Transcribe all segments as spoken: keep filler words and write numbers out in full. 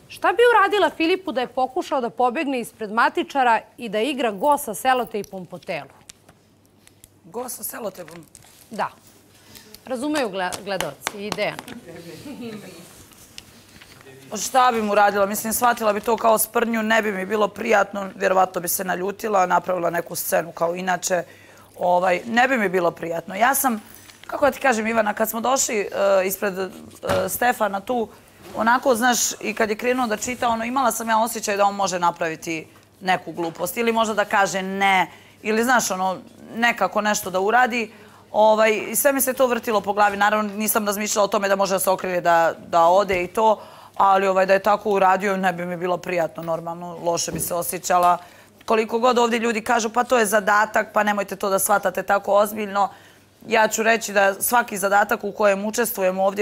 Šta bi uradila Filipu da je pokušao da pobegne ispred matičara i da igra go sa selotejpom po telu? Go sa selotejpom? Da. Razumeju gledalci i Dejan. Šta bi mu radila? Mislim, shvatila bi to kao sprdnju, ne bi mi bilo prijatno, vjerovatno bi se naljutila, napravila neku scenu kao inače. Ne bi mi bilo prijatno. Ja sam, kako da ti kažem, Ivana, kad smo došli ispred Stefana tu, onako, znaš, i kad je krenuo da čita, imala sam ja osjećaj da on može napraviti neku glupost ili možda da kaže ne, ili, znaš, nekako nešto da uradi. I sve mi se to vrtilo po glavi. Naravno, nisam razmišljala o tome da može da se okrene da ode i to, ali da je tako uradio, ne bi mi bilo prijatno, normalno, loše bi se osjećala. Koliko god ovdje ljudi kažu, pa to je zadatak, pa nemojte to da shvatate tako ozbiljno. Ja ću reći da svaki zadatak u kojem učestvujem ovdje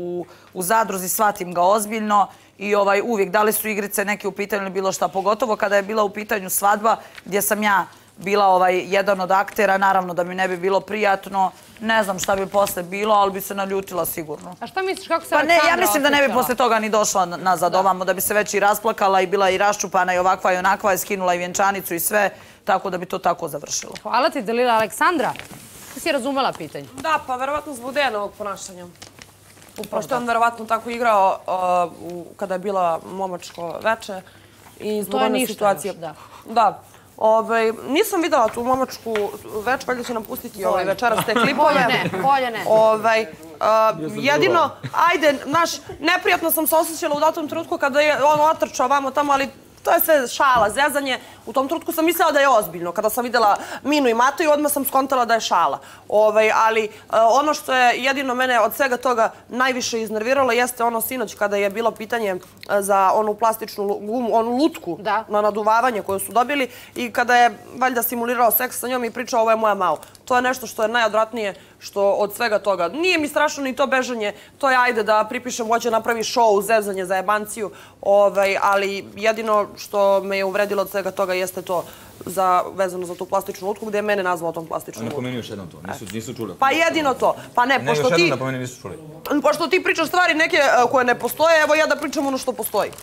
u zadruzi shvatim ga ozbiljno i uvijek da li su igrice neke u pitanju ili bilo šta, pogotovo kada je bila u pitanju svadba gdje sam ja bila jedan od aktera, naravno da mi ne bi bilo prijatno. Ne znam šta bi posle bilo, ali bi se naljutila sigurno. A šta misliš, kako se Aleksandra osjećala? Ja mislim da ne bi posle toga ni došla nazad ovamo, da bi se već i rasplakala i bila i raščupana i ovakva i onakva, i skinula i vjenčanicu i sve, tako da bi to tako završilo. Hvala ti, Delila. Aleksandra, ti si razumela pitanje? Da, pa verovatno zbog Dejanovog ponašanja. Pošto je on verovatno tako igrao kada je bila momačko veče i zbog one situacije. Da. Nisam videla tu momačku več, valjda će nam pustiti večeras te klipove. Bolje ne, bolje ne. Jedino, ajde, znaš, neprijatno sam se osjećala u datom trenutku kada je on otrčao vamo tamo, ali to je sve šala, zezanje. U tom trenutku sam mislila da je ozbiljno. Kada sam videla Minu i Matu, odmah sam skontala da je šala. Ali ono što je jedino mene od svega toga najviše iznerviralo jeste ono sinoć kada je bilo pitanje za onu plastičnu gumu, onu lutku na naduvavanje koju su dobili i kada je valjda simulirao seks sa njom i pričao ovo je moja Mao. To je nešto što je najodvratnije što od svega toga. Nije mi strašno ni to bežanje, to je ajde da pripišem, hoće napravi show, zezanje za jebanciju, ali jedino što me je uvredilo od svega toga jeste to vezano za tu plastičnu lutku gdje je mene nazvao tom plastičnom lutku. Napomeni još jednom to, nisu čuli. Pa jedino to. Pa ne, pošto ti... Ne, još jednom napomeni, nisu čuli. Pošto ti pričaš stvari neke koje ne postoje, evo ja da pričam ono što postoji.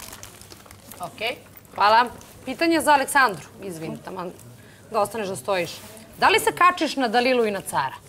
Okej, hvala. Pitanje za Aleksandru, izvini, tamo da ostaneš da stojiš. Da li se kačiš na Dalilu i na Cara?